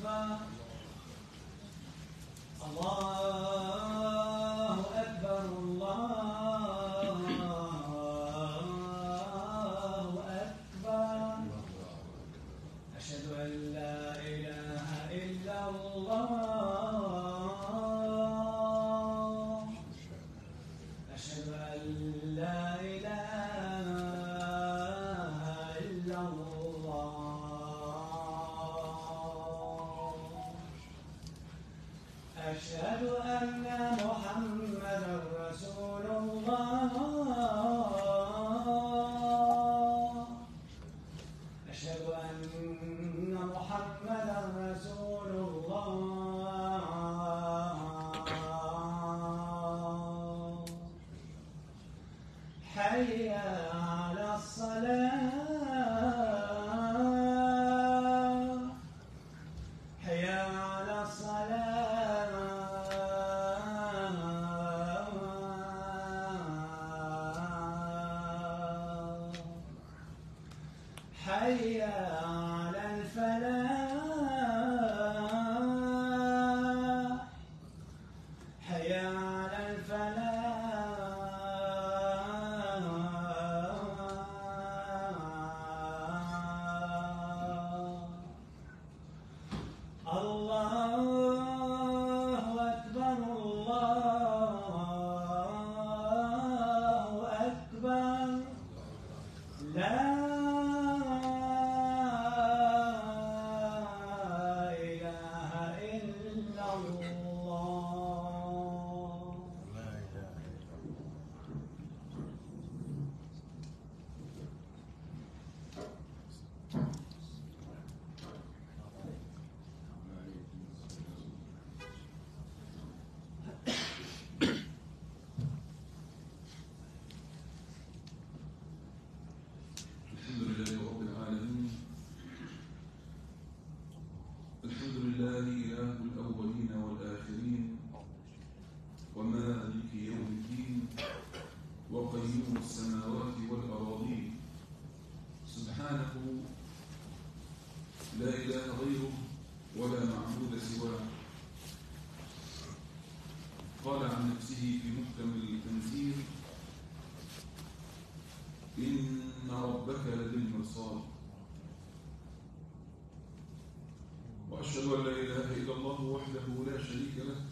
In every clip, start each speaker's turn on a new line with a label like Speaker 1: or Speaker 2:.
Speaker 1: وأشهد أن لا إله إلا الله وحده لا شريك له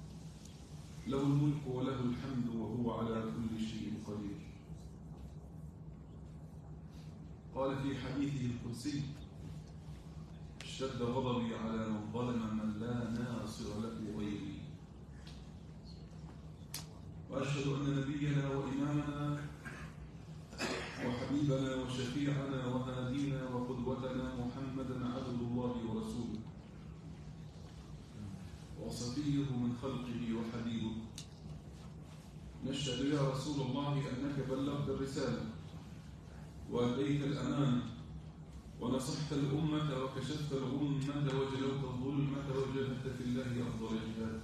Speaker 1: له الملك وله الحمد وهو على كل شيء قدير. قال في حديثه القدسي: اشتد غضبي على من ظلم من لا ناصر له غيري. وأشهد أن نبينا وإمامنا وحبيبنا وشفيعنا وهادينا وقدوتنا محمدا عبد الله ورسوله وصفيه من خلقه وحبيبه. نشهد يا رسول الله أنك بلغت الرسالة وأديت الأمانة ونصحت الأمة وكشفت الغمة وجلوت الظلمة وجاهدت في الله أفضل الجهاد.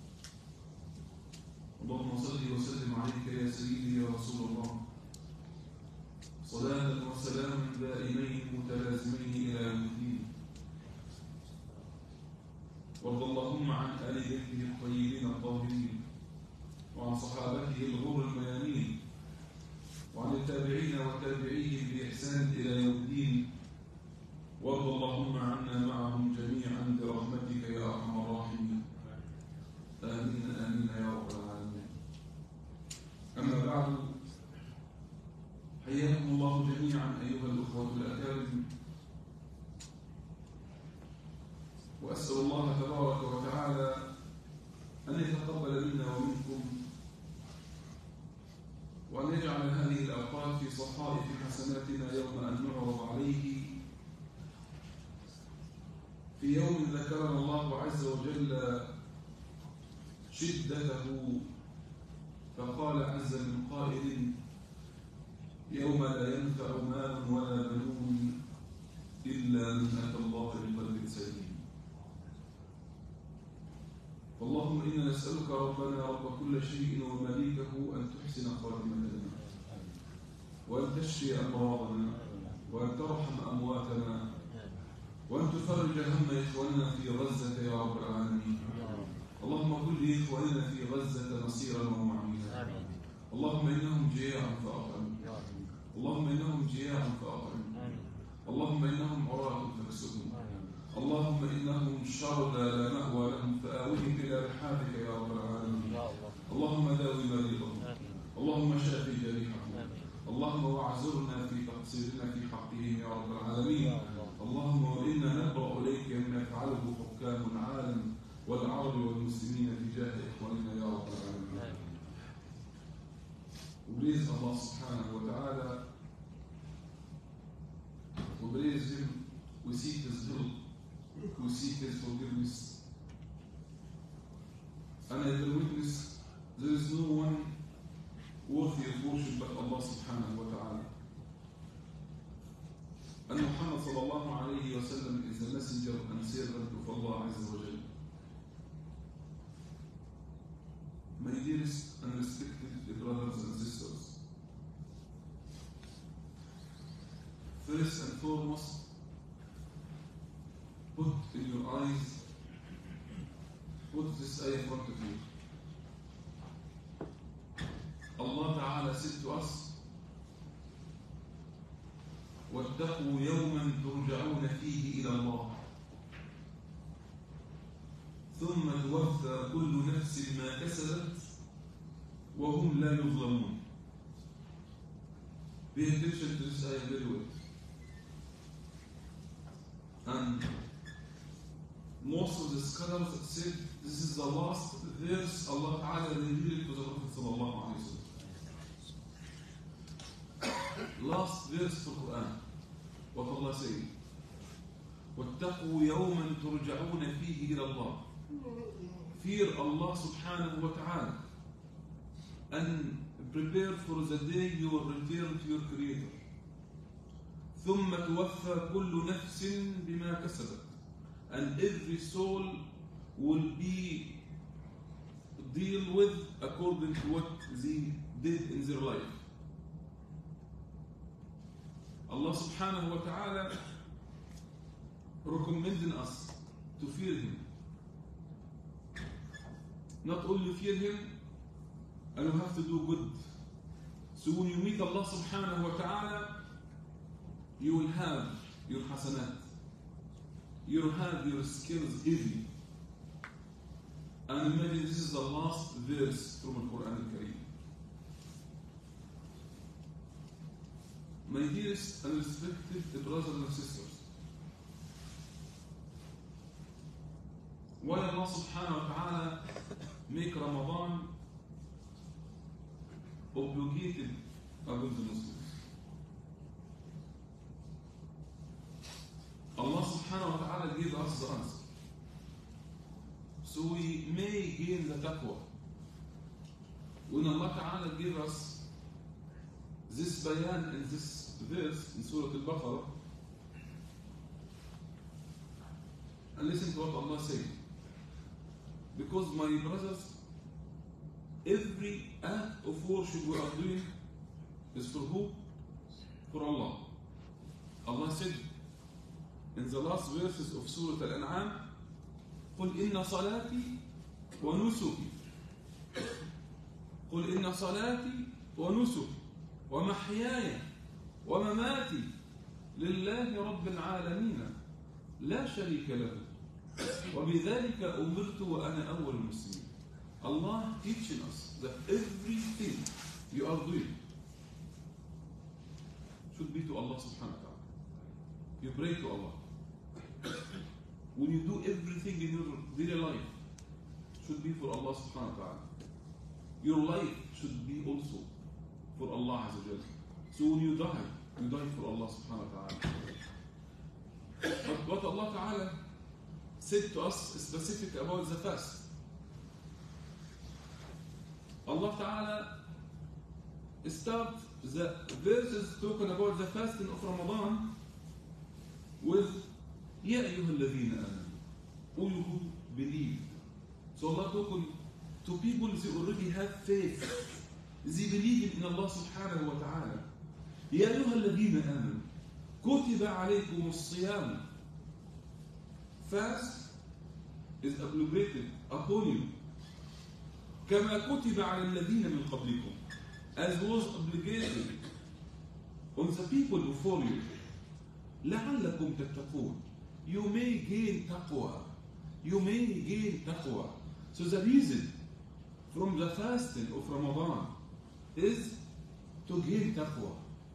Speaker 1: اللهم صل وسلم عليك يا سيدي يا رسول الله صلاة وسلام دائمين متلازمين إلى يوم الدين. وارض اللهم عن آل بيته الطيبين الطاهرين وعن صحابته الغر الميامين وعن التابعين وتابعيهم بإحسان إلى يوم الدين. وارض اللهم عنا معهم جميعا برحمتك يا أرحم الراحمين. آمين آمين يا رب العالمين. أما بعد، حياكم الله جميعا أيها الأخوة الأكارم، وأسأل الله تبارك وتعالى أن يتقبل منا ومنكم وأن يجعل هذه الأوقات في صحائف حسناتنا يوم أن نعرض عليه، في يوم ذكرنا الله عز وجل شدته فقال عز من قائل: يوم لا ينفع مال ولا بنون إلا من أتى الله بقلب سليم. اللهم إنا نسألك ربنا رب كل شيء ومليكه أن تحسن خاتمتنا وأن تشفي أمراضنا وأن ترحم أمواتنا وأن تفرج هم إخواننا في غزة نصيرا ومعينا. اللهم إنهم جياع فأطعمهم، اللهم إنهم جياع فأطعمهم، اللهم إنهم عراة فاكسهم، اللهم إنهم شردى لا مأوى لهم فآوهم إلى رحابك يا رب العالمين. اللهم داوي مريضهم، اللهم شافي جريحهم، اللهم واعذرنا في تقصيرنا في حقهم يا رب العالمين. اللهم وإنا نبرأ إليك مما يفعله حكام العالم والعرب والمسلمين تجاه إخواننا يا رب العالمين. وبريز الله سبحانه وتعالى, وبريز Him, we seek His help, we seek His forgiveness. And I will witness there is no one worthy of worship but Allah subhanahu wa ta'ala. And Muhammad sallallahu alayhi wa sallam is the messenger and servant of Allah Azza wa Jalla. My dearest and respected brothers and sisters, first and foremost, put in your eyes, put this ayah in front of you. Allah Ta'ala said to us, وَاتَّقُوا يَوْمًا تُرْجَعُونَ فِيهِ إِلَى اللَّهِ ثُمَّ تُوَفَّى كُلُّ نَفْسٍ مَا كَسَبَتْ وَهُمْ لَا يُظْلَمُونَ. Pay attention to this ayah very well. And most of the scholars said this is the last verse Allah Ta'ala revealed to the Prophet sallallahu alayhi wa sallam. Last verse for Quran. What Allah said, وَاتَّقُوا يَوْمًا تُرْجَعُونَ فِيهِ إِلَى اللَّهِ. Fear Allah subhanahu wa ta'ala and prepare for the day you will return to your Creator. ثُمَّ تُوَفَّى كُلُّ نَفْسٍ بِمَا كَسَبَتْ. And every soul will be deal with according to what they did in their life. Allah subhanahu wa ta'ala recommending us to fear Him. Not only fear Him, and you have to do good. So when you meet Allah subhanahu wa ta'ala, you will have your hasanat. You will have your skills easy. And imagine this is the last verse from the Quran al-Kareem. My dearest and respected brothers and sisters, why Allah subhanahu wa ta'ala make Ramadan obligated upon the Muslims? Allah subhanahu wa ta'ala gave us the answer. So we may gain the taqwa. When Allah ta'ala gave us this bayan in this verse in Surah Al-Baqarah, and listen to what Allah said. Because my brothers, every act of worship we are doing is for who? For Allah. Allah said in the last verses of Surah Al-An'am, قُلْ إِنَّ صَلَاتِي وَنُسُكِي قُلْ إِنَّ صَلَاتِي وَنُسُكِي وَمَحْيَايَ وَمَمَاتِي لِلَّهِ رَبِّ الْعَالَمِينَ لَا شَرِيكَ لَهُ وَبِذَلِكَ أُمِرْتُ وَأَنَا أَوَّلُ الْمُسْلِمِينَ. Allah teaching us that everything you are doing should be to Allah subhanahu wa ta'ala. You pray to Allah. When you do everything in your daily life, should be for Allah subhanahu wa ta'ala. Your life should be also for Allah Azza wa Jalla. So when you die for Allah subhanahu wa ta'ala. But what Allah ta'ala said to us specific about the fast. Allah ta'ala start the verses talking about the fasting of Ramadan with يَا أَيُّهَا الَّذِينَ آمَنُوا, all who believe. So Allah talking to people who already have faith. They believe in Allah subhanahu wa ta'ala. يَا أَيُّهَا الَّذِينَ آمَنُوا كُتِبَ عَلَيْكُمُ الصِّيَامُ. Fast is obligated upon you. كما كتب على الذين من قبلكم, as was obligated on the people before you, لعلكم تتقون. You may gain taqwa. You may gain taqwa. So the reason from the fasting of Ramadan is to gain taqwa.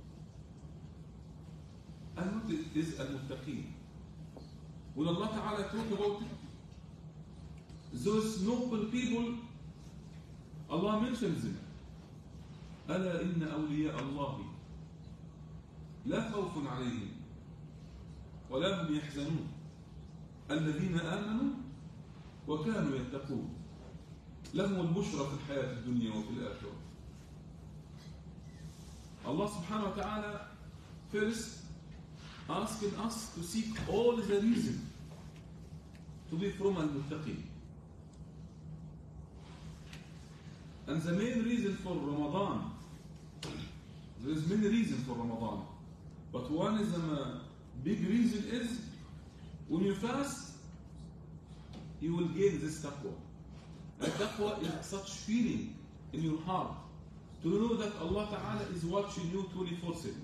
Speaker 1: And what is al-muttaqeen? When Allah Ta'ala talk about those noble people, Allah mentions them. ألا إن أولياء الله لا خوف عليهم ولا هم يحزنون الذين آمنوا وكانوا يتقون لهم البشرى في الحياة الدنيا وفي الآخرة. Allah subhanahu wa ta'ala first asking us to seek all the reason to be from al-muttaqin. And the main reason for Ramadan, there is many reasons for Ramadan, but one is a big reason is when you fast, you will gain this taqwa. And taqwa is such feeling in your heart to know that Allah Ta'ala is watching you 24/7.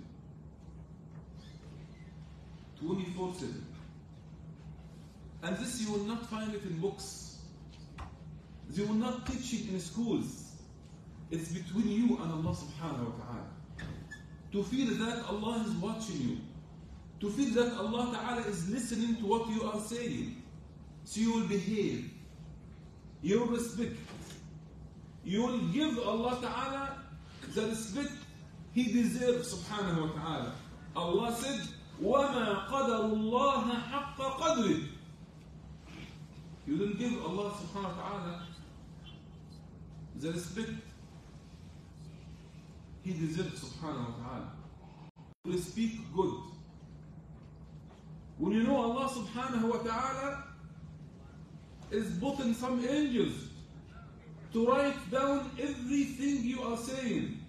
Speaker 1: 24/7. And this you will not find it in books. They will not teach it in schools. It's between you and Allah Subhanahu wa Ta'ala. To feel that Allah is watching you. To feel that Allah Ta'ala is listening to what you are saying. So you will behave. You will respect. You will give Allah Ta'ala the respect He deserves Subhanahu wa Ta'ala. Allah said, وَمَا قَدَرُ اللَّهَ حَقَّ قَدْرِهِ. You will give Allah Subhanahu wa Ta'ala the respect He deserves Subhanahu wa Ta'ala. You will speak good. When you know Allah Subhanahu wa Ta'ala is putting some angels to write down everything you are saying.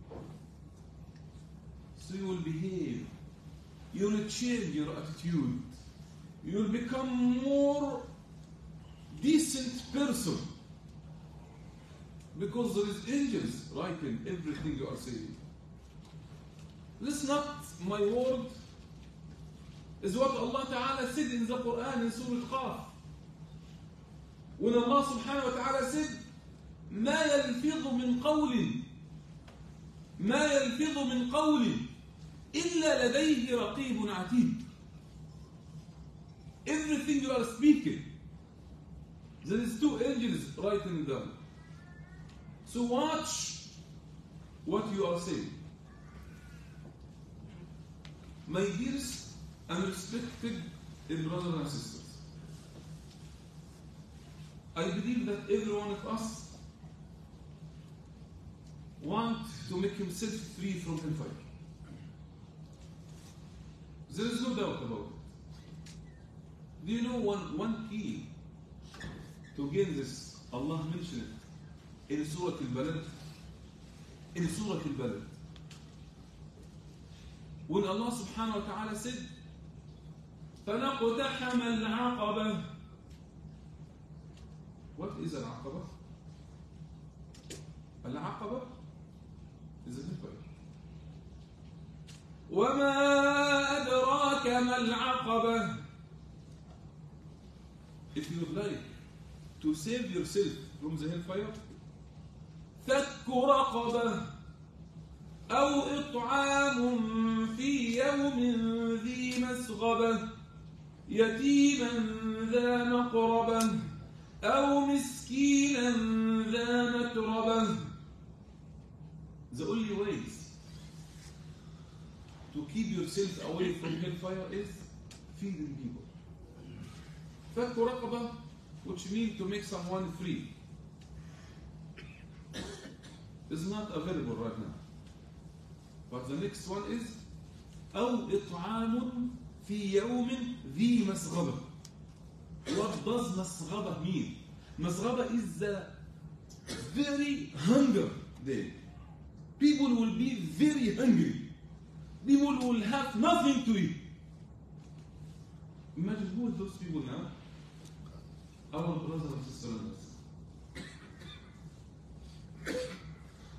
Speaker 1: So you will behave. You will change your attitude. You will become more decent person. Because there is angels writing everything you are saying. This is not my word. Is what Allah Ta'ala said in the Quran in Surah Qaf. When Allah Subhanahu wa Ta'ala said, ما يلفظ من قول إلا لديه رقيب عتيد. Everything you are speaking, there is two angels writing down. So watch what you are saying. My dearest and respected brothers and sisters, I believe that every one of us wants to make himself free from hellfire. There is no doubt about it. Do you know one key to gain this? Allah mentioned it in Surah Al-Balad. In Surah Al-Balad. When Allah Subhanahu wa Ta'ala said, فَلَقْتَحَمَ الْعَقَبَةِ. What is al-aqaba? Al-aqaba is a hellfire. وَمَا أَدْرَاكَ مَا الْعَقَبَةِ. If you would like to save yourself from the hellfire, فَكُّ رَقَبَةٍ أَوْ إِطْعَامٌ فِي يَوْمٍ ذِي مَسْغَبَةٍ يَتِيمًا ذَا مَقْرَبَةٍ أَوْ مِسْكِينًا ذَا مَتْرَبَةٍ. The only ways to keep yourself away from hellfire is feeding people. فَكُّ رَقَبَةٍ, which means to make someone free, is not available right now. But the next one is أَوْ إِطْعَامٌ فِي يَوْمٍ ذِي مَسْغَبَةٍ. What does masghaba mean? Masghaba is the very hunger day. People will be very hungry. People will have nothing to eat. Imagine who are those people now? Our brothers and sisters.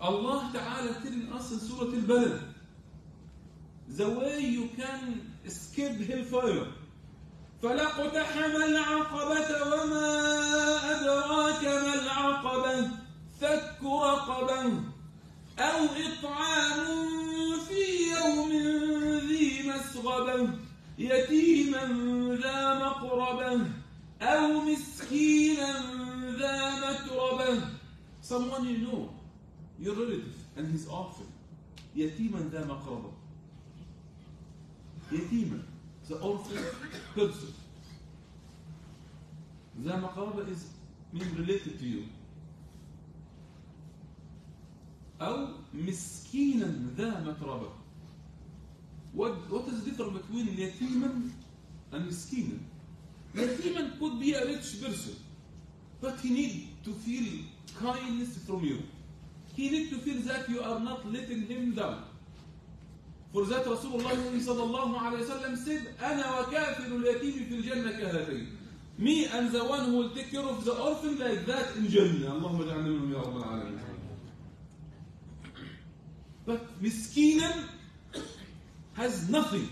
Speaker 1: Allah Ta'ala telling us in Surah Al-Balad the way you can escape hellfire. فَلَا اقْتَحَمَ الْعَقَبَةَ وَمَا أَدْرَاكَ مَا الْعَقَبَةُ فَكُّ رَقَبَةٍ أَوْ إِطْعَامٌ فِي يَوْمٍ ذِي مَسْغَبَةٍ يَتِيمًا ذَا مَقْرَبَةٍ أَوْ مِسْكِينًا ذَا مَتْرَبَةٍ. Someone you know, your relative, and his orphan. يَتِيمًا ذَا مَقْرَبَةٍ. يَتِيمًا, the orphan person. ذَا مَقْرَبَةٍ is mean related to you. أو مسكينا ذا متربة. What is the difference between يتيما and مسكينا? يتيما could be a rich person, but he need to feel kindness from you. He need to feel that you are not letting him down. For that Rasulullah sallallahu alayhi wa sallam said, أنا وكافر اليتيم في الجنة كهاتين. Me and the one who will take care of the orphan like that in Jannah. اللهم اجعلنا منهم يا رب العالمين. But miskinan has nothing.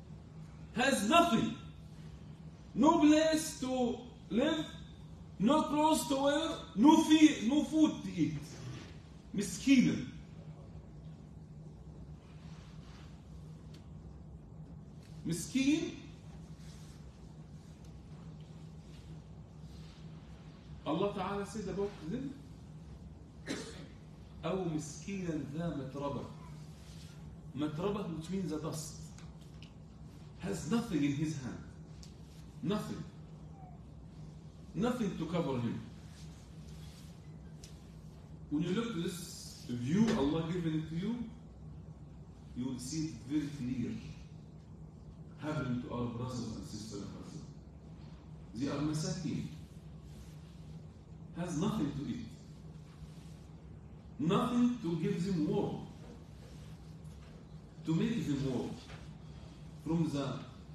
Speaker 1: No place to live, no clothes to wear, no food to eat. Miskinan. Miskin, Allah Ta'ala said about them, أو مسكينا ذا متربة. متربة, which means the dust. Has nothing in his hand. Nothing to cover him. When you look at this view Allah given it to you, you will see it very clear. Happening to our brothers and sisters. They are masakin. Has nothing to eat. Nothing to give them warm, to make them warm from the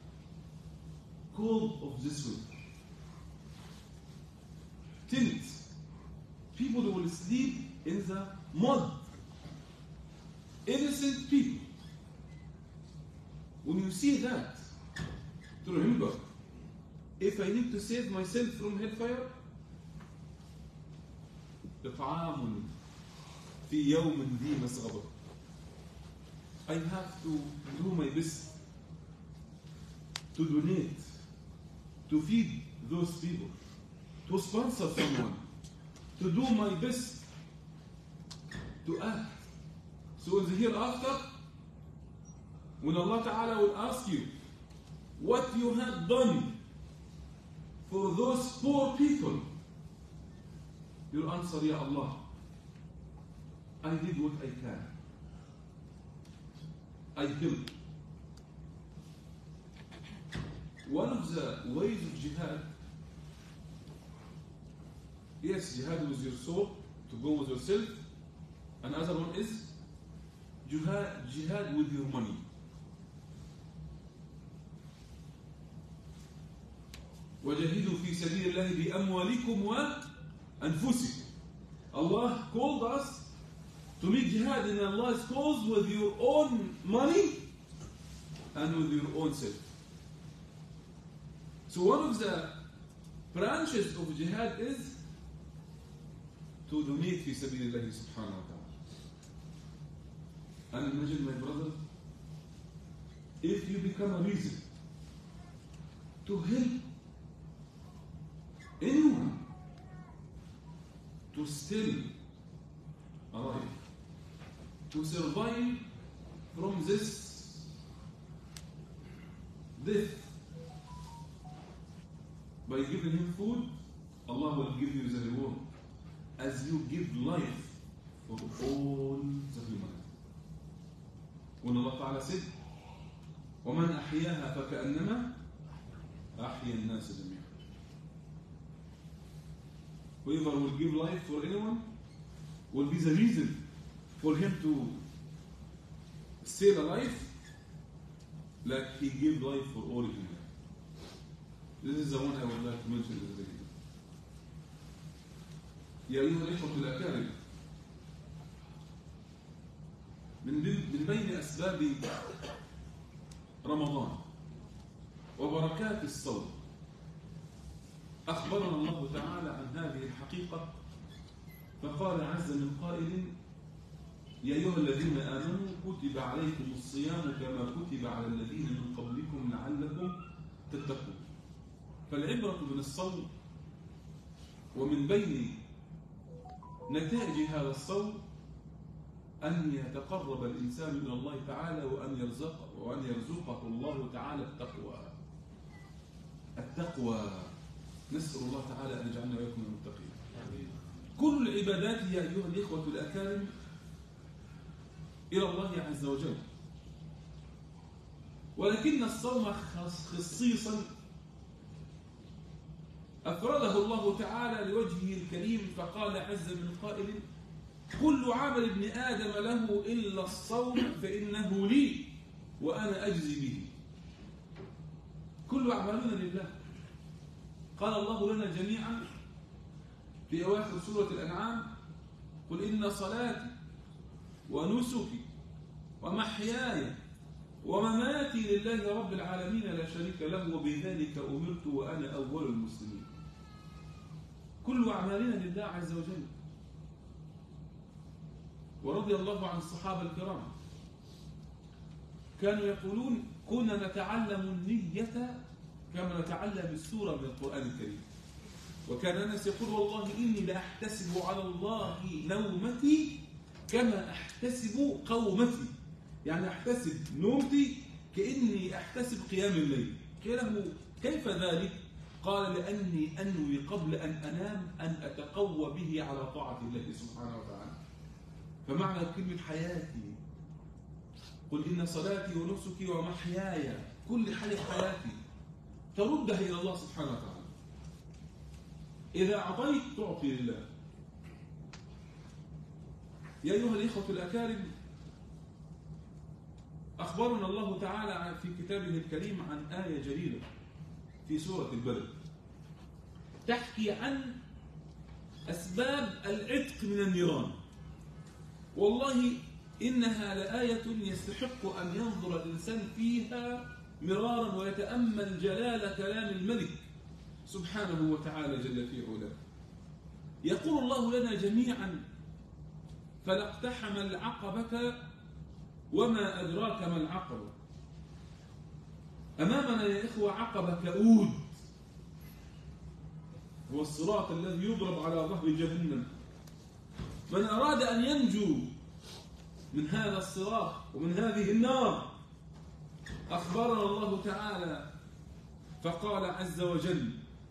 Speaker 1: cold of this winter. Tents. People will sleep in the mud. Innocent people. When you see that, to remember, if I need to save myself from hellfire, إطعام في يوم ذي مسغبة. I have to do my best to donate, to feed those people, to sponsor someone, to do my best to act. So in the hereafter, when Allah Ta'ala will ask you what you have done for those poor people, you'll answer, Ya Allah, I did what I can. I helped. One of the ways of jihad, yes, jihad with your soul, to go with yourself. Another one is jihad with your money. وَجَهِدُوا فِي سَبِيلِ اللَّهِ بِأَمْوَالِكُمْ وَأَنفُسِكُمْ. Allah called us to make jihad in Allah's cause with your own money and with your own self. So one of the branches of jihad is to donate fi sabilillah subhanahu wa ta'ala. And imagine, my brother, if you become a reason to help anyone to still alive, to survive from this death, by giving him food, Allah will give you the reward as you give life for all the humanity. When Allah Ta'ala said, وَمَنْ أَحْيَاهَا فَكَأَنَّمَا أَحْيَا النَّاسَ جَمِيعًا. Whoever will give life for anyone will be the reason for him to stay alive, like he gave life for all humanity. This is the one I would like to mention in the video. يا أيها الإخوة الأكارم، أسباب رمضان وبركات الصوم أخبرنا الله تعالى عن هذه الحقيقة، فقال عز من قائل: يا أيها الذين آمنوا كتب عليكم الصيام كما كتب على الذين من قبلكم لعلكم تتقون. فالعبرة من الصوم ومن بين نتائج هذا الصوم أن يتقرب الإنسان إلى الله تعالى وأن يرزقه الله تعالى التقوى. نسأل الله تعالى أن يجعلنا وإياكم من المتقين. كل العبادات يا أيها الإخوة الأكارم إلى الله عز وجل، ولكن الصوم خصيصا أفرده الله تعالى لوجهه الكريم، فقال عز من قائل: كل عمل ابن آدم له إلا الصوم فإنه لي وأنا أجزي به. كل أعمالنا لله. قال الله لنا جميعا في أواخر سورة الأنعام: قل إن صلاتي ونسكي ومحياي ومماتي لله رب العالمين لا شريك له وبذلك أمرت وأنا أول المسلمين. كل أعمالنا لله عز وجل. ورضي الله عن الصحابة الكرام كانوا يقولون: كنا نتعلم النية كما نتعلم السورة من القرآن الكريم. وكان أنس يقول: والله إني لأحتسب على الله نومتي كما أحتسب قومتي، يعني أحتسب نومتي كأني أحتسب قيام الليل. قيل له: كيف ذلك؟ قال: لأني أنوي قبل أن أنام أن أتقوى به على طاعة الله سبحانه وتعالى. فمعنى كلمة حياتي: قل إن صلاتي ونسكي ومحياي، كل حياتي تردها إلى الله سبحانه وتعالى. إذا أعطيت تعطي لله. يا أيها الإخوة الأكارم، أخبرنا الله تعالى في كتابه الكريم عن آية جليلة في سورة البلد تحكي عن أسباب العتق من النيران. والله إنها لآية يستحق أن ينظر الإنسان فيها مرارا ويتأمل جلال كلام الملك سبحانه وتعالى جل في علاه. يقول الله لنا جميعا: فلا اقتحم العقبة وما أدراك ما العقبة. أمامنا يا إخوة عقبة كؤود، هو الصراط الذي يضرب على ظهر جهنم. من أراد أن ينجو من هذا الصراط ومن هذه النار أخبرنا الله تعالى فقال عز وجل: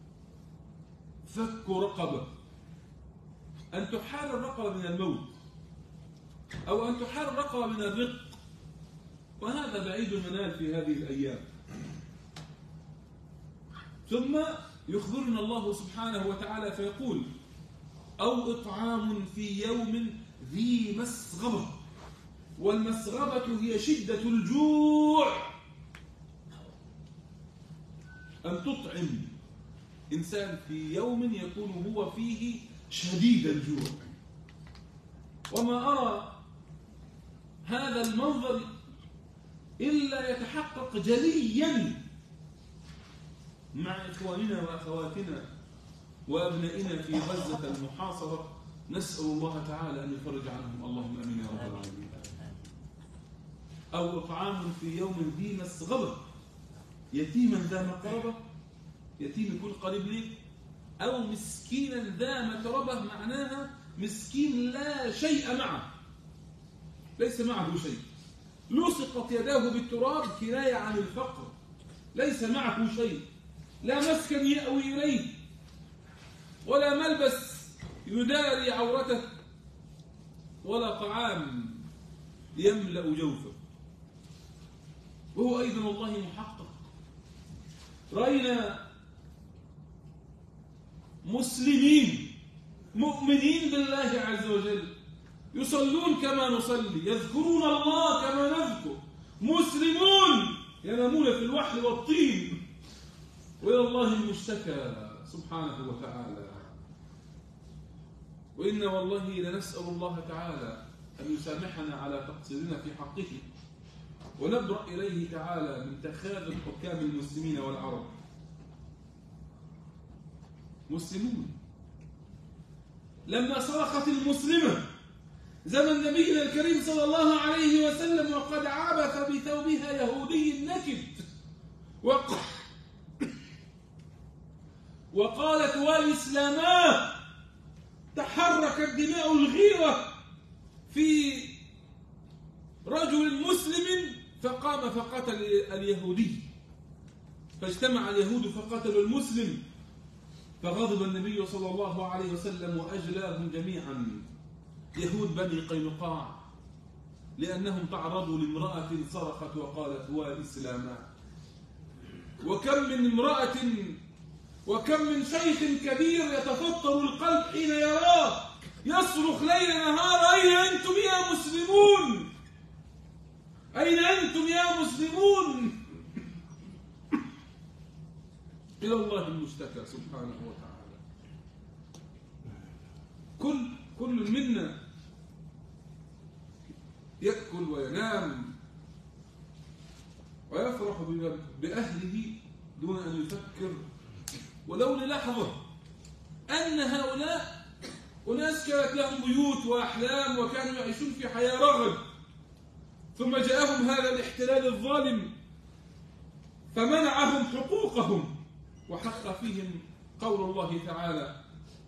Speaker 1: فك رقبة، أن تحال الرقبة من الموت أو أن تحال الرقبة من الرق، وهذا بعيد المنال في هذه الأيام. ثم يخبرنا الله سبحانه وتعالى فيقول: أو إطعام في يوم ذي مسغبة، والمسغبة هي شدة الجوع. أن تطعم إنسان في يوم يكون هو فيه شديد الجوع. وما أرى هذا المنظر إلا يتحقق جليا مع إخواننا وأخواتنا وأبنائنا في غزة المحاصرة. نسأل الله تعالى أن يفرج عنهم، اللهم أمين يا رب العالمين. أو إطعام في يوم ذي مسغبة، يتيما ذا مقربة، يتيم يكون قريب ليك، أو مسكينا ذا متربة، معناها مسكين لا شيء معه، ليس معه شيء، لصقت يداه بالتراب، كناية عن الفقر، ليس معه شيء، لا مسكن يأوي إليه ولا ملبس يداري عورته ولا طعام يملأ جوفه، وهو أيضا والله محقق. رأينا مسلمين مؤمنين بالله عز وجل يصلون كما نصلي، يذكرون الله كما نذكر، مسلمون ينامون في الوحل والطين، وإلى الله المشتكى سبحانه وتعالى. وإنا والله لنسأل الله تعالى أن يسامحنا على تقصيرنا في حقه، ونبرأ إليه تعالى من تخاذل حكام المسلمين والعرب. مسلمون لما صرخت المسلمة زمن نبينا الكريم صلى الله عليه وسلم وقد عبث بثوبها يهودي نكد وقالت والإسلاما، تحركت دماء الغيرة في رجل مسلم فقام فقتل اليهودي، فاجتمع اليهود فقتلوا المسلم، فغضب النبي صلى الله عليه وسلم وأجلاهم جميعا يهود بني قينقاع لأنهم تعرضوا لامرأة صرخت وقالت والإسلاما. وكم من شيخ كبير يتفطر القلب حين يراه يصرخ ليل نهار أين أنتم يا مسلمون، أين أنتم يا مسلمون. إلى الله المشتكى سبحانه وتعالى. كل منا يأكل وينام ويفرح بأهله دون أن يفكر ولو للحظة أن هؤلاء أناس كانت لهم بيوت وأحلام وكانوا يعيشون في حياة رغد، ثم جاءهم هذا الاحتلال الظالم فمنعهم حقوقهم وحق فيهم قول الله تعالى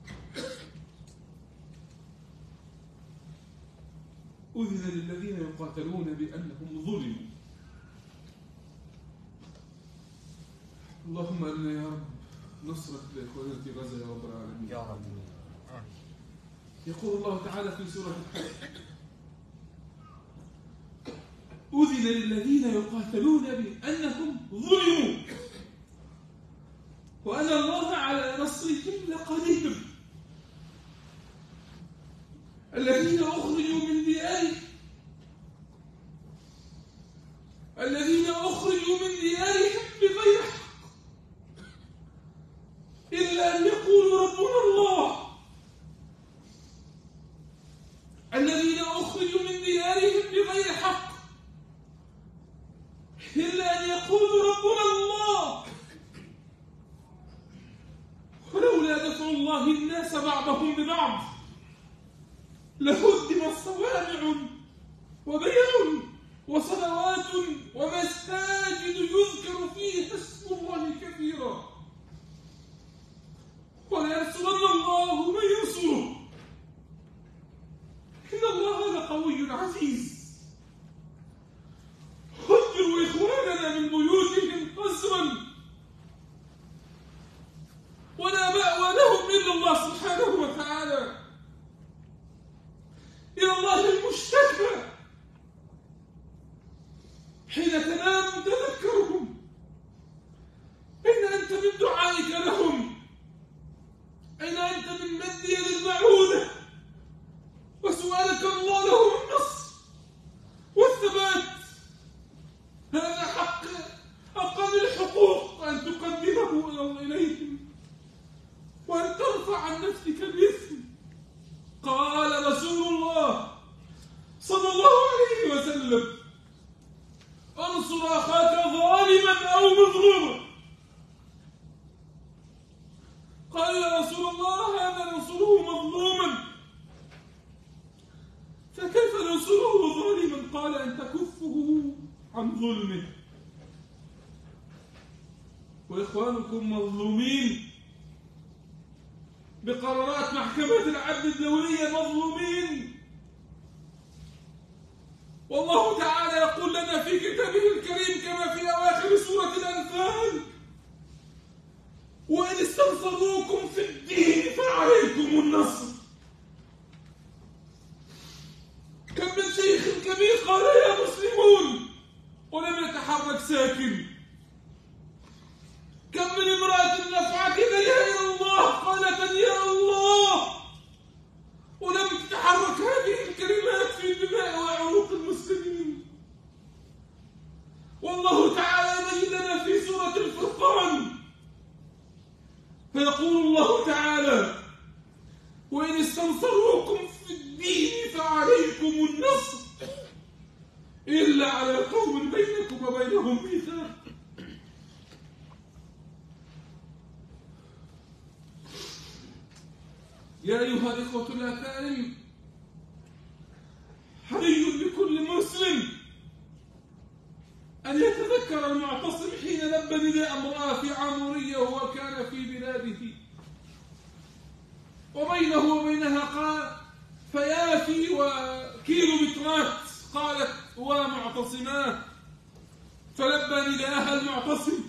Speaker 1: أذن للذين يقاتلون بأنهم ظلموا. اللهم أرنا يا رب نصرك لإخواننا في غزة يا رب العالمين يا رب. يقول الله تعالى في سورة الحج أذن للذين يقاتلون بأنهم ظلموا وأن الله على نصرهم لقدير. الذين أخرجوا من ديارهم بغير حق إلا أن يقولوا ربنا الله. الذين أخرجوا من ديارهم بغير حق إلا أن يقولوا ربنا الله. ولولا دفع الله الناس بعضهم ببعض لهدمت صوامع وبيع وصلوات ومساجد يذكر فيها اسم الله كثيرا ولينصرن الله من ينصره إن الله لقوي عزيز. هجروا إخواننا من بيوتهم قسرا ولا مأوى لهم إلا الله سبحانه وتعالى. إلى الله المشتكى. حين تنام تذكرهم. أين أنت من دعائك لهم؟ أين أنت من مد يد المعونة وسؤالك الله لهم النصر والثبات؟ هذا حق أقل الحقوق أن تقدمه إليهم وأن ترفع عن نفسك الإثم. قال رسول الله صلى الله عليه وسلم انصر أخاك ظالما أو مظلوما. قال يا رسول الله هذا ننصره مظلوما فكيف ننصره ظالما؟ قال أن تكفه عن ظلمه. وإخوانكم مظلومين بقرارات محكمة العدل الدولية، مظلومين. والله تعالى يقول لنا في كتابه الكريم كما في أواخر سورة الأنفال وإن استنصروكم في الدين فعليكم النصر. كم من شيخ كبير قال يا مسلمون ولم يتحرك ساكن. كم من امرأة نفعت إليها إلى الله قالت يا الله ولم تتحرك هذه الكلمات في دماء وعروق المسلمين. والله تعالى يبين لنا في سورة الفرقان فيقول الله تعالى وإن استنصروكم في الدين فعليكم النصر إلا على قوم بينكم وبينهم ميثاق. يا أيها الإخوة الأكارم، حري بكل مسلم أن يتذكر المعتصم حين لبى نداء امرأة في عامورية وهو كان في بلاده، وبينه وبينها فيافي وكيلومترات، قالت ومعتصمات، فلبى نداءها المعتصم.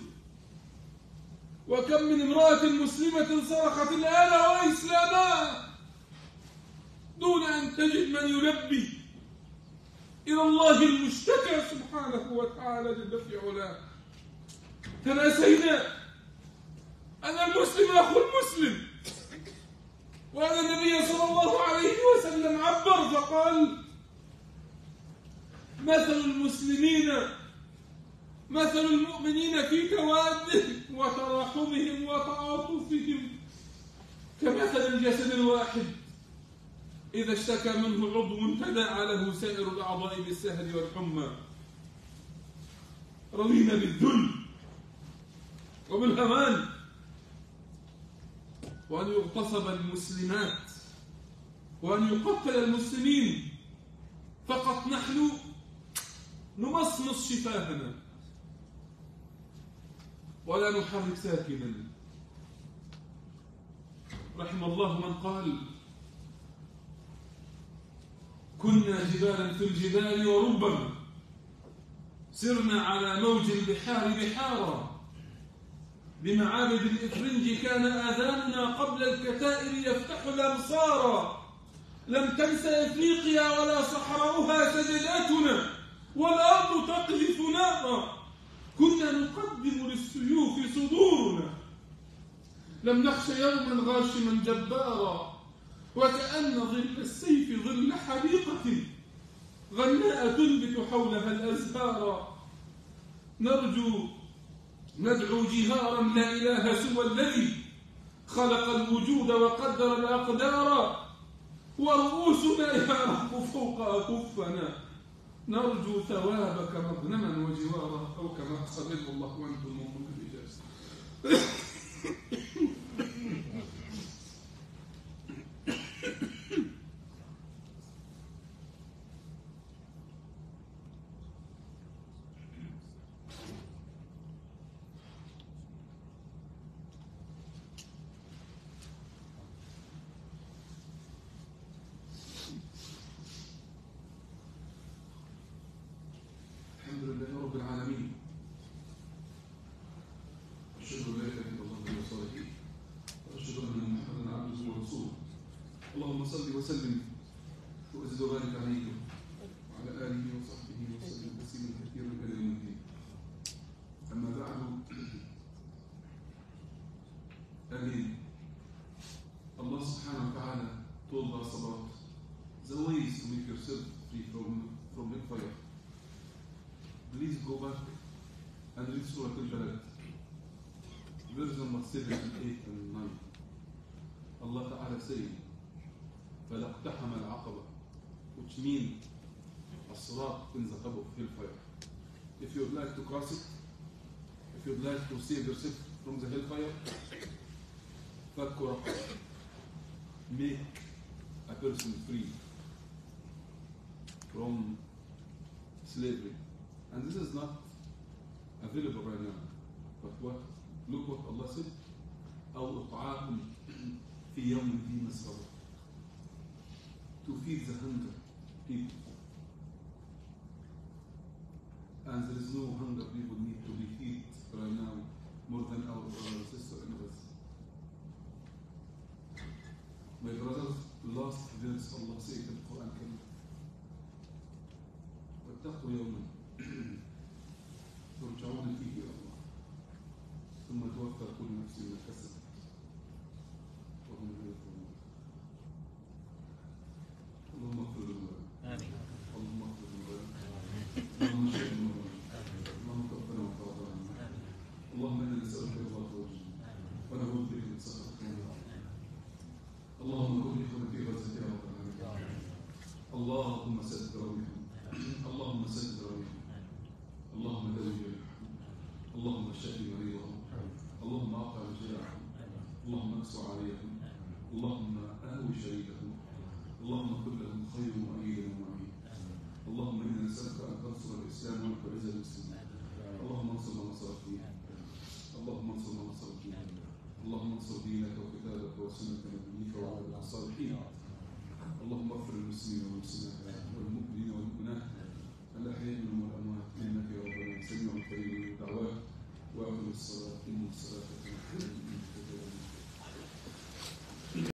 Speaker 1: وكم من امرأة مسلمة صرخت الآن وإسلاما دون أن تجد من يلبي. إلى الله المشتكى سبحانه وتعالى جل في علاه. تناسينا أن المسلم أخو المسلم، وأن النبي صلى الله عليه وسلم عبر فقال: مثل المؤمنين في توادهم وتراحمهم وتعاطفهم كمثل الجسد الواحد إذا اشتكى منه عضو تداعى له سائر الأعضاء بالسهر والحمى. رضينا بالذل وبالهوان وأن يغتصب المسلمات وأن يقتل المسلمين، فقط نحن نمصمص شفاهنا ولا نحرك ساكنا. رحم الله من قال: كنا جبالا في الجبال وربما سرنا على موج البحار بحارا، بمعابد الإفرنج كان آذاننا قبل الكتائب يفتح الأمصارا، لم تنس إفريقيا ولا صحراؤها سجداتنا، والأرض تقذف نارا، كنا نقدم للسيوف صدورنا، لم نخش يوما غاشما جبارا، وكأن ظل السيف ظل حديقة غناء تنبت حولها الأزهار، ندعو جهارا لا إله سوى الذي خلق الوجود وقدر الأقدار، ورؤوسنا يا رب فوق أكفنا، نرجو ثوابك مغنما وجوارا، أو كما قال الله وأنتم مؤمنون بالإجازة. الحمد لله رب العالمين، أشهد أن لا إله إلا الله وحده لا شريك له، وأشهد أن محمدا عبده ورسوله. اللهم صل وسلم وزد وبارك عليه وعلى آله وصحبه وسلم تسليما كثيرا إلى يوم الدين. أما بعد، آمين. Allah subhanahu wa ta'ala told us about the ways to make yourself free from the fire. Please go back and read Surah Al-Balad, verse number 7, 8, and 9. Allah Ta'ala saying, فَلَقْتَحَمَ الْعَقَبَةِ, which means a sirat in the top of hellfire. If you would like to cross it, if you would like to save yourself from the hellfire, فَكُّ رَقَبَةٍ, make a person free from slavery. And this is not available right now. But look what Allah said, أو إطعام في يوم ذي مسغبة, to feed the hunger people. And there is no hunger people need to be fed right now more than our brother and sister in Gaza. My brothers, last verse Allah said in the Quran, واتقوا يوما ترجعون فيه إلى الله ثم توفى كل نفس ما كسبت وهم لا يظلمون. اللهم اغفر لنا، اللهم اغفر لنا، اللهم اشف لنا، اللهم توفنا وتوفى عنا. اللهم انا نسألك رضاك وجهك ونعوذ بك من سخطك ونعوذ. اللهم كن لإخواننا في غزة يا رب العالمين. اللهم سدد ربهم، اللهم سدد ربهم. اللهم اقطع مجاعهم، اللهم اكسو عليهم، اللهم اهوي شهيدهم، اللهم كن لهم خير مؤيد ومعين. اللهم انا نسالك ان تنصر الاسلام وتعز المسلمين. اللهم انصر من نصر الدين، اللهم انصر من نصر الدين، اللهم انصر دينك وكتابك وسنه نبيك وعبادك الصالحين. اللهم اغفر للمسلمين والمسلمين